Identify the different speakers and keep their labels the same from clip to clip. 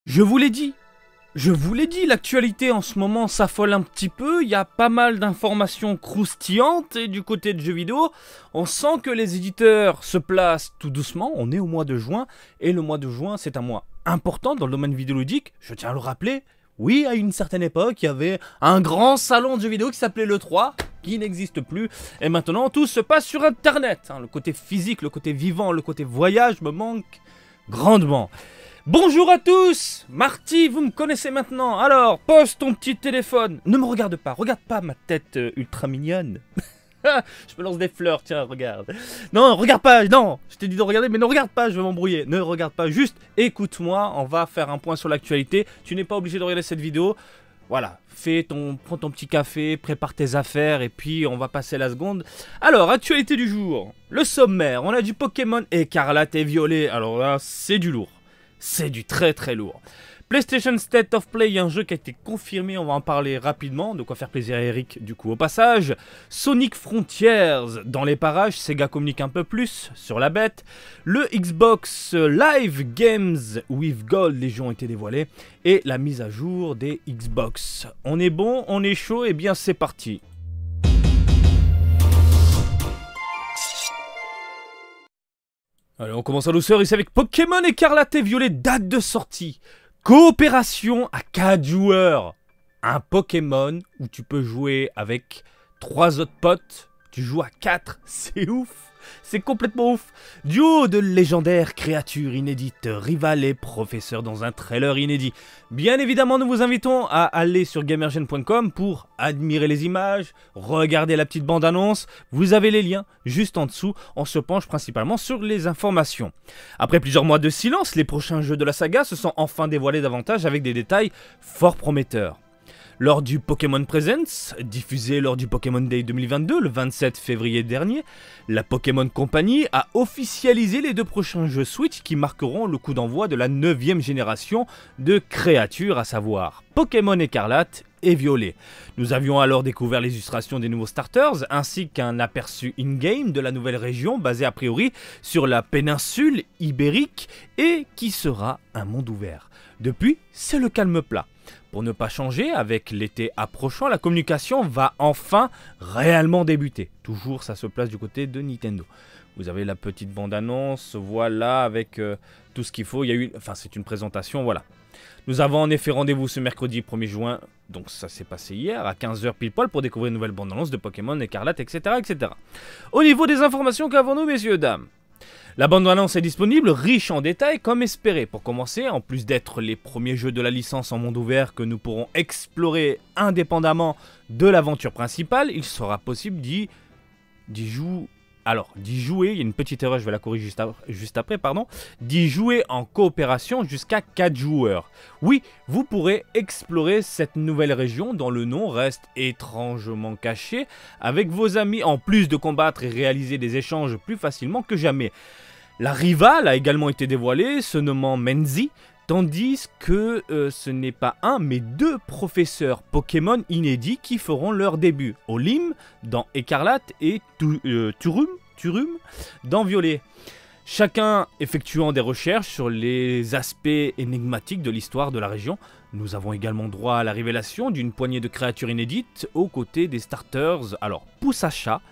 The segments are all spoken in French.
Speaker 1: Je vous l'ai dit, l'actualité en ce moment s'affole un petit peu, il y a pas mal d'informations croustillantes et du côté de jeux vidéo, on sent que les éditeurs se placent tout doucement, on est au mois de juin, et le mois de juin c'est un mois important dans le domaine vidéoludique, je tiens à le rappeler. Oui, à une certaine époque, il y avait un grand salon de jeux vidéo qui s'appelait l'E3, qui n'existe plus, et maintenant tout se passe sur internet, le côté physique, le côté vivant, le côté voyage me manque grandement. Bonjour à tous, Marty, vous me connaissez maintenant, alors pose ton petit téléphone, ne me regarde pas ma tête ultra mignonne. Je me lance des fleurs, tiens, regarde. Non, regarde pas, non, je t'ai dit de regarder, mais ne regarde pas, je vais m'embrouiller. Ne regarde pas, juste écoute-moi, on va faire un point sur l'actualité. Tu n'es pas obligé de regarder cette vidéo. Voilà, prends ton petit café, prépare tes affaires et puis on va passer la seconde. Alors, actualité du jour, le sommaire, on a du Pokémon Écarlate et Violet, alors là, c'est du lourd. C'est du très très lourd. PlayStation State of Play, un jeu qui a été confirmé, on va en parler rapidement, de quoi faire plaisir à Eric du coup au passage. Sonic Frontiers, dans les parages, Sega communique un peu plus sur la bête. Le Xbox Live Games with Gold, les jeux ont été dévoilés. Et la mise à jour des Xbox. On est bon, on est chaud, et bien c'est parti. Allez, on commence en douceur ici avec Pokémon Écarlate et Violet, date de sortie. Coopération à 4 joueurs. Un Pokémon où tu peux jouer avec 3 autres potes. Tu joues à 4, c'est ouf. C'est complètement ouf. Duo de légendaires créatures inédites, rival et professeur dans un trailer inédit. Bien évidemment, nous vous invitons à aller sur gamergen.com pour admirer les images, regarder la petite bande-annonce. Vous avez les liens juste en dessous. On se penche principalement sur les informations. Après plusieurs mois de silence, les prochains jeux de la saga se sont enfin dévoilés davantage avec des détails fort prometteurs. Lors du Pokémon Presents, diffusé lors du Pokémon Day 2022, le 27 février dernier, la Pokémon Company a officialisé les 2 prochains jeux Switch qui marqueront le coup d'envoi de la 9e génération de créatures, à savoir Pokémon Écarlate et Violet. Nous avions alors découvert les illustrations des nouveaux starters, ainsi qu'un aperçu in-game de la nouvelle région basée a priori sur la péninsule ibérique et qui sera un monde ouvert. Depuis, c'est le calme plat. Pour ne pas changer, avec l'été approchant, la communication va enfin réellement débuter. Toujours, ça se place du côté de Nintendo. Vous avez la petite bande-annonce, voilà, avec tout ce qu'il faut. C'est une présentation, voilà. Nous avons en effet rendez-vous ce mercredi 1er juin, donc ça s'est passé hier, à 15 h pile poil pour découvrir une nouvelle bande-annonce de Pokémon Écarlate, etc., etc. Au niveau des informations qu'avons-nous, messieurs, dames ? La bande-annonce est disponible, riche en détails comme espéré. Pour commencer, en plus d'être les premiers jeux de la licence en monde ouvert que nous pourrons explorer indépendamment de l'aventure principale, il sera possible d'y jouer, il y a une petite erreur, je vais la corriger juste après, d'y jouer en coopération jusqu'à 4 joueurs. Oui, vous pourrez explorer cette nouvelle région dont le nom reste étrangement caché avec vos amis, en plus de combattre et réaliser des échanges plus facilement que jamais. La rivale a également été dévoilée, se nommant Menzi, tandis que ce n'est pas un mais 2 professeurs Pokémon inédits qui feront leur début. Olim dans Écarlate et Turum dans Violet. Chacun effectuant des recherches sur les aspects énigmatiques de l'histoire de la région. Nous avons également droit à la révélation d'une poignée de créatures inédites aux côtés des starters, alors Poussacha,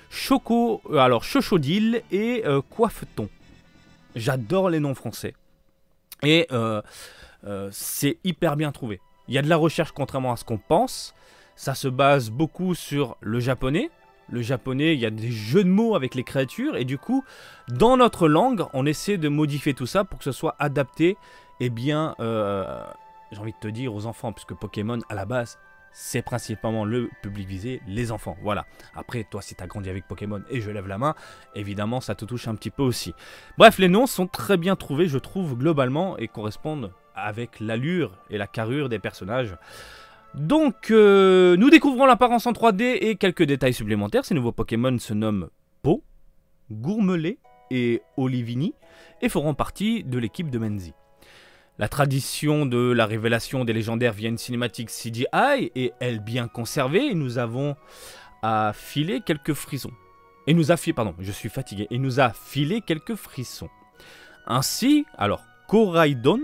Speaker 1: Chochodile et Coiffeton. J'adore les noms français. Et c'est hyper bien trouvé. Il y a de la recherche contrairement à ce qu'on pense. Ça se base beaucoup sur le japonais. Le japonais, il y a des jeux de mots avec les créatures. Et du coup, dans notre langue, on essaie de modifier tout ça pour que ce soit adapté, j'ai envie de te dire, aux enfants. Puisque Pokémon, à la base, c'est principalement le public visé, les enfants. Voilà. Après, toi, si tu as grandi avec Pokémon et je lève la main, évidemment, ça te touche un petit peu aussi. Bref, les noms sont très bien trouvés, je trouve, globalement, et correspondent avec l'allure et la carrure des personnages. Donc, nous découvrons l'apparence en 3D et quelques détails supplémentaires. Ces nouveaux Pokémon se nomment Po, Gourmelet et Olivini et feront partie de l'équipe de Menzi. La tradition de la révélation des légendaires via une cinématique CGI est elle bien conservée et nous avons à filer quelques frissons. Et nous a filé quelques frissons. Ainsi, alors Koraidon,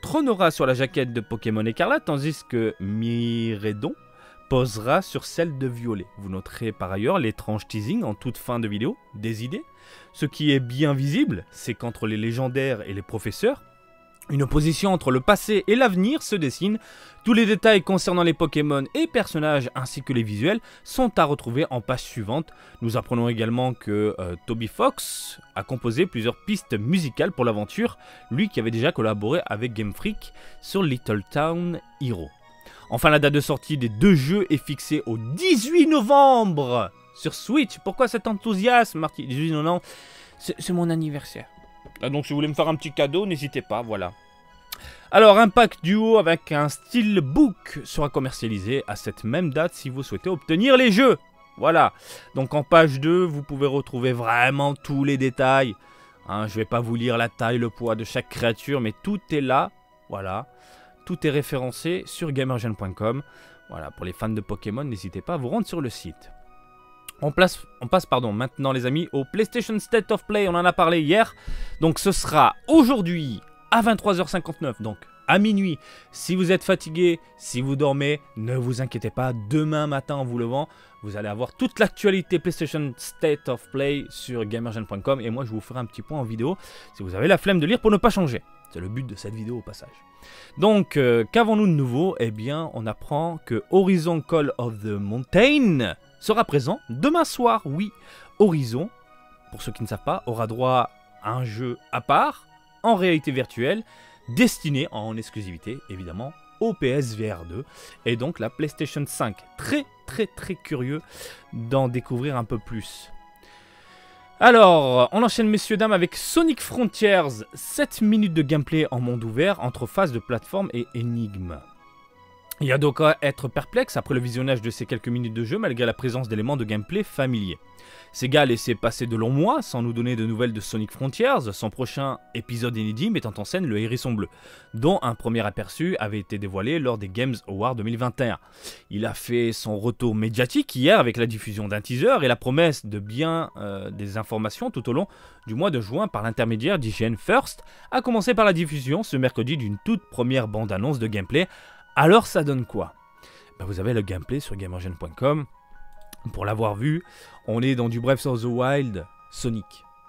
Speaker 1: trônera sur la jaquette de Pokémon Écarlate, tandis que Miraidon posera sur celle de Violet. Vous noterez par ailleurs l'étrange teasing en toute fin de vidéo, des idées. Ce qui est bien visible, c'est qu'entre les légendaires et les professeurs, une opposition entre le passé et l'avenir se dessine. Tous les détails concernant les Pokémon et personnages ainsi que les visuels sont à retrouver en page suivante. Nous apprenons également que Toby Fox a composé plusieurs pistes musicales pour l'aventure, lui qui avait déjà collaboré avec Game Freak sur Little Town Hero. Enfin, la date de sortie des deux jeux est fixée au 18 novembre sur Switch. Pourquoi cet enthousiasme, Marty? 18 novembre, c'est mon anniversaire. Donc si vous voulez me faire un petit cadeau, n'hésitez pas, voilà. Alors, un pack duo avec un steelbook sera commercialisé à cette même date si vous souhaitez obtenir les jeux. Voilà. Donc en page 2, vous pouvez retrouver vraiment tous les détails. Hein, je ne vais pas vous lire la taille, le poids de chaque créature, mais tout est là. Voilà. Tout est référencé sur gamergen.com. Voilà, pour les fans de Pokémon, n'hésitez pas à vous rendre sur le site. On passe maintenant les amis au PlayStation State of Play, on en a parlé hier. Donc ce sera aujourd'hui à 23h59, donc à minuit. Si vous êtes fatigué, si vous dormez, ne vous inquiétez pas. Demain matin en vous levant, vous allez avoir toute l'actualité PlayStation State of Play sur gamergen.com. Et moi je vous ferai un petit point en vidéo si vous avez la flemme de lire pour ne pas changer. C'est le but de cette vidéo au passage. Donc qu'avons-nous de nouveau? Eh bien on apprend que Horizon Call of the Mountain sera présent demain soir. Oui, Horizon, pour ceux qui ne savent pas, aura droit à un jeu à part, en réalité virtuelle, destiné en exclusivité, évidemment, au PSVR 2 et donc la PlayStation 5. Très curieux d'en découvrir un peu plus. Alors, on enchaîne messieurs dames avec Sonic Frontiers, 7 minutes de gameplay en monde ouvert entre phases de plateforme et énigmes. Il y a donc à être perplexe après le visionnage de ces quelques minutes de jeu malgré la présence d'éléments de gameplay familiers. Sega a laissé passer de longs mois sans nous donner de nouvelles de Sonic Frontiers, son prochain épisode inédit mettant en scène le Hérisson Bleu, dont un premier aperçu avait été dévoilé lors des Games Awards 2021. Il a fait son retour médiatique hier avec la diffusion d'un teaser et la promesse de bien des informations tout au long du mois de juin par l'intermédiaire d'IGN First, à commencer par la diffusion ce mercredi d'une toute première bande-annonce de gameplay. Alors ça donne quoi? Vous avez le gameplay sur gamergen.com. Pour l'avoir vu, on est dans du Breath of the Wild Sonic.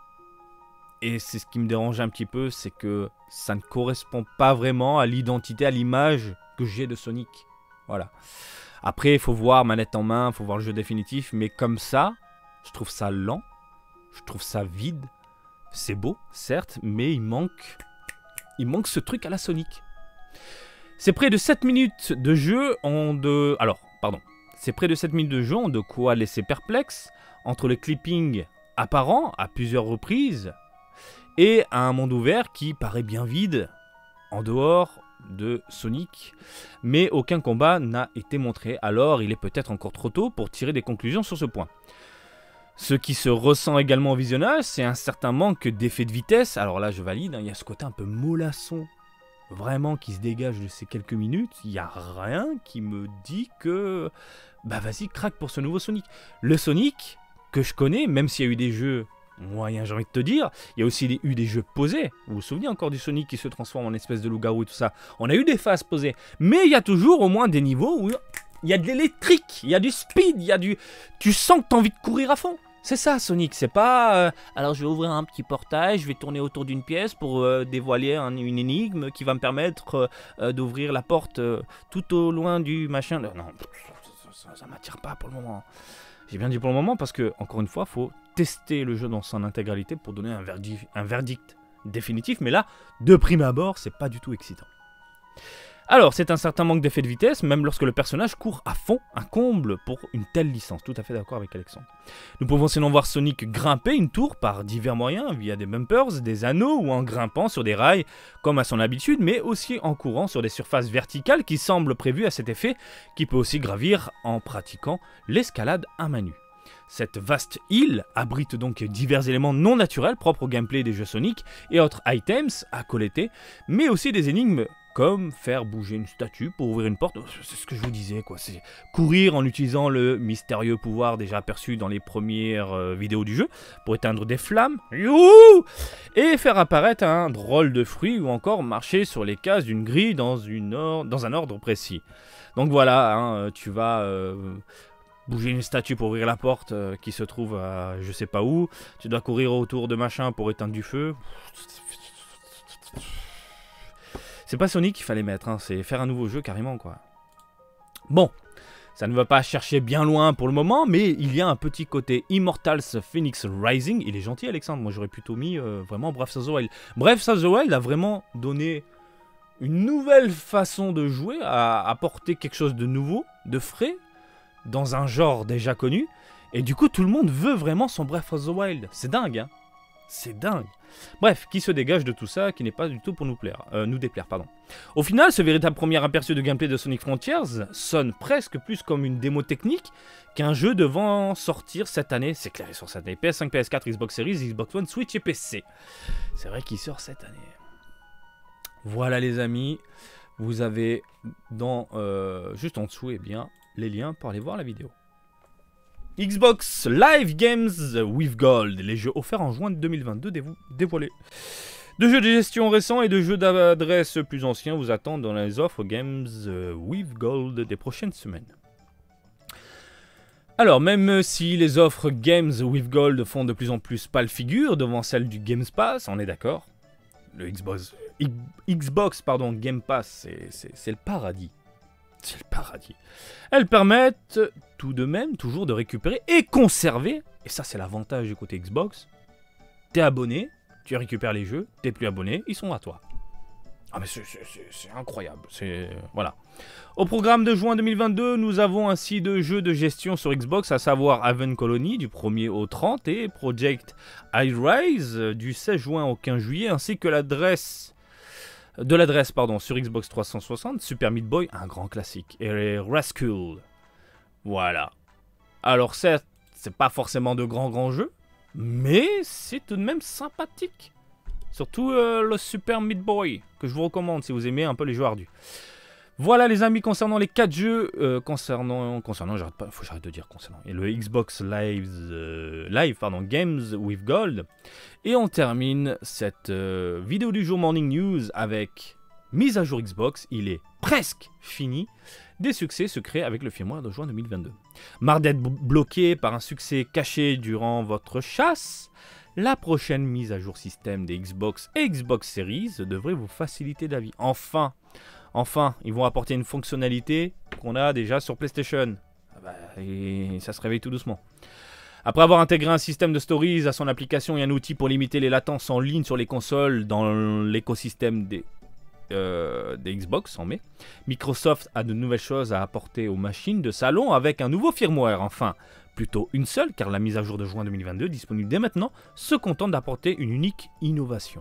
Speaker 1: Et c'est ce qui me dérange un petit peu, c'est que ça ne correspond pas vraiment à l'identité, à l'image que j'ai de Sonic. Voilà. Après, il faut voir manette en main, il faut voir le jeu définitif, mais comme ça, je trouve ça lent, je trouve ça vide. C'est beau, certes, mais il manque ce truc à la Sonic. C'est près de 7 minutes de jeu c'est près de 7 minutes de jeu, de quoi laisser perplexe, entre le clipping apparent à plusieurs reprises et un monde ouvert qui paraît bien vide en dehors de Sonic, mais aucun combat n'a été montré, alors il est peut-être encore trop tôt pour tirer des conclusions sur ce point. Ce qui se ressent également au visionnage, c'est un certain manque d'effet de vitesse, alors là je valide, il y a ce côté un peu mollasson, vraiment qui se dégage de ces quelques minutes, il n'y a rien qui me dit que vas-y craque pour ce nouveau Sonic. Le Sonic que je connais, même s'il y a eu des jeux moyens, j'ai envie de te dire, il y a aussi eu des jeux posés. Vous vous souvenez encore du Sonic qui se transforme en espèce de loup-garou et tout ça? On a eu des phases posées, mais il y a toujours au moins des niveaux où il y a de l'électrique, il y a du speed, tu sens que tu as envie de courir à fond. C'est ça Sonic, c'est pas alors je vais ouvrir un petit portail, je vais tourner autour d'une pièce pour dévoiler une énigme qui va me permettre d'ouvrir la porte tout au loin du machin. Non, ça m'attire pas pour le moment. J'ai bien dit pour le moment parce que, encore une fois, il faut tester le jeu dans son intégralité pour donner un verdict définitif. Mais là, de prime abord, c'est pas du tout excitant. Alors, c'est un certain manque d'effet de vitesse, même lorsque le personnage court à fond, un comble pour une telle licence. Tout à fait d'accord avec Alexandre. Nous pouvons sinon voir Sonic grimper une tour par divers moyens, via des bumpers, des anneaux ou en grimpant sur des rails, comme à son habitude, mais aussi en courant sur des surfaces verticales qui semblent prévues à cet effet, qui peut aussi gravir en pratiquant l'escalade à main nue. Cette vaste île abrite donc divers éléments non naturels propres au gameplay des jeux Sonic et autres items à collecter, mais aussi des énigmes comme faire bouger une statue pour ouvrir une porte. C'est ce que je vous disais, quoi. C'est courir en utilisant le mystérieux pouvoir déjà aperçu dans les premières vidéos du jeu pour éteindre des flammes. Youhou! Et faire apparaître un drôle de fruit ou encore marcher sur les cases d'une grille dans un ordre précis. Donc voilà, hein, tu vas bouger une statue pour ouvrir la porte qui se trouve à je sais pas où. Tu dois courir autour de machin pour éteindre du feu. C'est pas Sonic qu'il fallait mettre, hein, c'est faire un nouveau jeu carrément, quoi. Bon, ça ne va pas chercher bien loin pour le moment, mais il y a un petit côté Immortals Phoenix Rising. Il est gentil, Alexandre, moi j'aurais plutôt mis vraiment Breath of the Wild. Breath of the Wild a vraiment donné une nouvelle façon de jouer, à apporter quelque chose de nouveau, de frais, dans un genre déjà connu. Et du coup, tout le monde veut vraiment son Breath of the Wild. C'est dingue, hein. C'est dingue. Bref, qui se dégage de tout ça, qui n'est pas du tout pour nous déplaire, pardon. Au final, ce véritable premier aperçu de gameplay de Sonic Frontiers sonne presque plus comme une démo technique qu'un jeu devant sortir cette année. C'est clair, il sort cette année. PS5, PS4, Xbox Series, Xbox One, Switch et PC. C'est vrai qu'il sort cette année. Voilà les amis, vous avez dans juste en dessous les liens pour aller voir la vidéo. Xbox Live Games with Gold, les jeux offerts en juin 2022 dévoilés. De jeux de gestion récents et de jeux d'adresse plus anciens vous attendent dans les offres Games with Gold des prochaines semaines. Alors, même si les offres Games with Gold font de plus en plus pâle figure devant celles du Game Pass, on est d'accord. Le Xbox Game Pass, c'est le paradis. C'est le paradis. Elles permettent tout de même toujours de récupérer et conserver, et ça c'est l'avantage du côté Xbox, t'es abonné, tu récupères les jeux, t'es plus abonné, ils sont à toi. Ah mais c'est incroyable, voilà. Au programme de juin 2022, nous avons ainsi deux jeux de gestion sur Xbox, à savoir Haven Colony du 1er au 30 et Project iRise du 16 juin au 15 juillet, ainsi que l'adresse sur Xbox 360, Super Meat Boy, un grand classique, et Rascal. Voilà. Alors certes, c'est pas forcément de grands jeux, mais c'est tout de même sympathique. Surtout le Super Meat Boy, que je vous recommande si vous aimez un peu les jeux ardus. Voilà les amis, concernant les 4 jeux, j'arrête de dire concernant, et le Xbox Games with Gold. Et on termine cette vidéo du jour Morning News avec mise à jour Xbox, il est presque fini, des succès secrets avec le firmware de juin 2022. Marre d'être bloqué par un succès caché durant votre chasse, la prochaine mise à jour système des Xbox et Xbox Series devrait vous faciliter la vie. Enfin, ils vont apporter une fonctionnalité qu'on a déjà sur PlayStation. Et ça se réveille tout doucement. Après avoir intégré un système de stories à son application et un outil pour limiter les latences en ligne sur les consoles dans l'écosystème des Xbox en mai, Microsoft a de nouvelles choses à apporter aux machines de salon avec un nouveau firmware. Enfin, plutôt une seule, car la mise à jour de juin 2022, disponible dès maintenant, se contente d'apporter une unique innovation.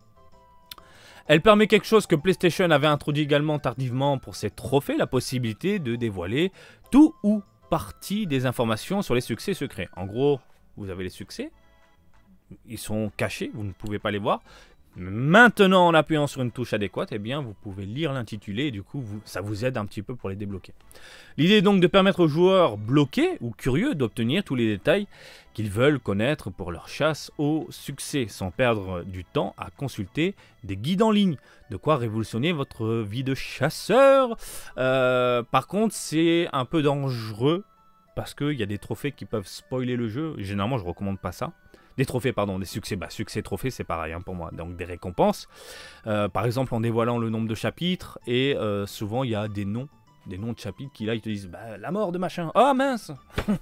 Speaker 1: Elle permet quelque chose que PlayStation avait introduit également tardivement pour ses trophées, la possibilité de dévoiler tout ou partie des informations sur les succès secrets. En gros, vous avez les succès, ils sont cachés, vous ne pouvez pas les voir. Maintenant, en appuyant sur une touche adéquate, eh bien, vous pouvez lire l'intitulé et du coup, ça vous aide un petit peu pour les débloquer. L'idée est donc de permettre aux joueurs bloqués ou curieux d'obtenir tous les détails qu'ils veulent connaître pour leur chasse au succès, sans perdre du temps à consulter des guides en ligne. De quoi révolutionner votre vie de chasseur. Par contre, c'est un peu dangereux parce qu'il y a des trophées qui peuvent spoiler le jeu. Généralement, je ne recommande pas ça. Des trophées, pardon, des succès. Succès, trophée, c'est pareil hein, pour moi. Donc des récompenses. Par exemple, en dévoilant le nombre de chapitres. Et souvent, il y a des noms de chapitres qui là, ils te disent la mort de machin. Oh mince.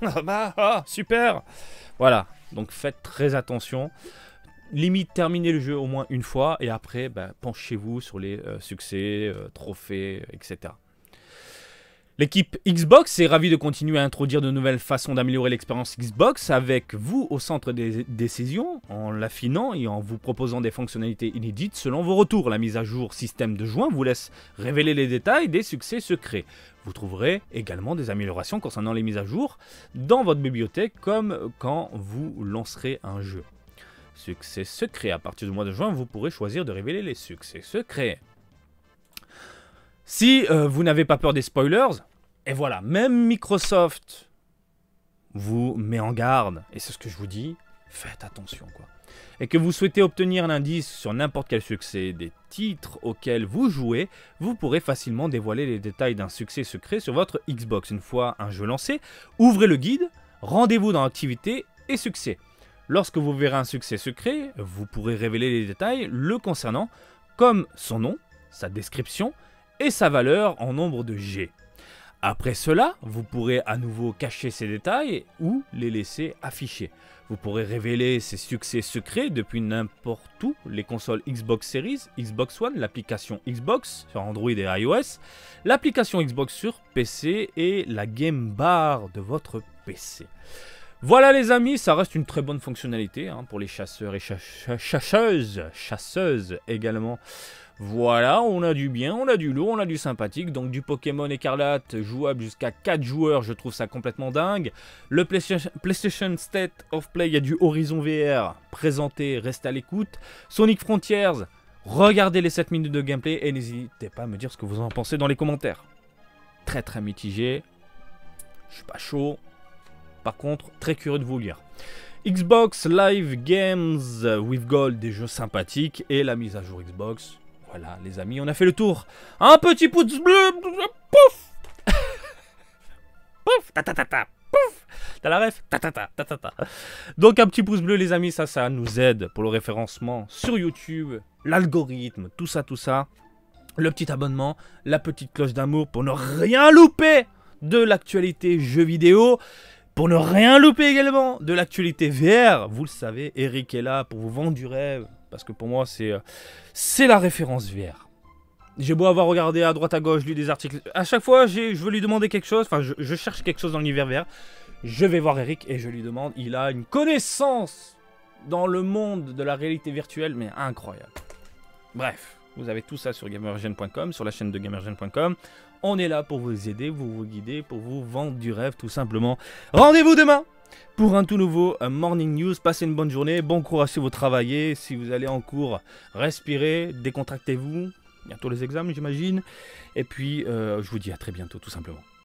Speaker 1: Super. Voilà. Donc faites très attention. Limite, terminez le jeu au moins une fois. Et après, penchez-vous sur les succès, trophées, etc. L'équipe Xbox est ravie de continuer à introduire de nouvelles façons d'améliorer l'expérience Xbox avec vous au centre des décisions, en l'affinant et en vous proposant des fonctionnalités inédites selon vos retours. La mise à jour système de juin vous laisse révéler les détails des succès secrets. Vous trouverez également des améliorations concernant les mises à jour dans votre bibliothèque comme quand vous lancerez un jeu. Succès secret. À partir du mois de juin, vous pourrez choisir de révéler les succès secrets. Si vous n'avez pas peur des spoilers, et voilà, même Microsoft vous met en garde, et c'est ce que je vous dis, faites attention quoi. Et que vous souhaitez obtenir un indice sur n'importe quel succès des titres auxquels vous jouez, vous pourrez facilement dévoiler les détails d'un succès secret sur votre Xbox. Une fois un jeu lancé, ouvrez le guide, rendez-vous dans Activités et Succès. Lorsque vous verrez un succès secret, vous pourrez révéler les détails le concernant, comme son nom, sa description et sa valeur en nombre de G. Après cela, vous pourrez à nouveau cacher ces détails ou les laisser afficher. Vous pourrez révéler ces succès secrets depuis n'importe où, les consoles Xbox Series, Xbox One, l'application Xbox sur Android et iOS, l'application Xbox sur PC et la Game Bar de votre PC. Voilà les amis, ça reste une très bonne fonctionnalité hein, pour les chasseurs et chasseuses également. Voilà, on a du bien, on a du lourd, on a du sympathique. Donc du Pokémon Écarlate jouable jusqu'à 4 joueurs, je trouve ça complètement dingue. Le PlayStation State of Play, il y a du Horizon VR présenté, restez à l'écoute. Sonic Frontiers, regardez les 7 minutes de gameplay et n'hésitez pas à me dire ce que vous en pensez dans les commentaires. Très très mitigé, je suis pas chaud. Par contre, très curieux de vous lire. Xbox Live Games with Gold, des jeux sympathiques et la mise à jour Xbox. Voilà les amis, on a fait le tour. Un petit pouce bleu. Pouf. Pouf. Ta ta ta ta. Pouf. T'as la ref. Ta ta ta ta ta ta. Donc un petit pouce bleu les amis, ça nous aide pour le référencement sur YouTube, l'algorithme, tout ça. Le petit abonnement, la petite cloche d'amour pour ne rien louper de l'actualité jeux vidéo. Pour ne rien louper également de l'actualité VR, vous le savez, Eric est là pour vous vendre du rêve. Parce que pour moi, c'est la référence VR. J'ai beau avoir regardé à droite à gauche, lu des articles. À chaque fois, je veux lui demander quelque chose. Enfin, je cherche quelque chose dans l'univers VR. Je vais voir Eric et je lui demande. Il a une connaissance dans le monde de la réalité virtuelle, mais incroyable. Bref, vous avez tout ça sur gamergen.com, sur la chaîne de gamergen.com. On est là pour vous aider, vous guider, pour vous vendre du rêve, tout simplement. Rendez-vous demain pour un tout nouveau Morning News. Passez une bonne journée, bon courage si vous travaillez. Si vous allez en cours, respirez, décontractez-vous. Bientôt les examens, j'imagine. Et puis, je vous dis à très bientôt, tout simplement.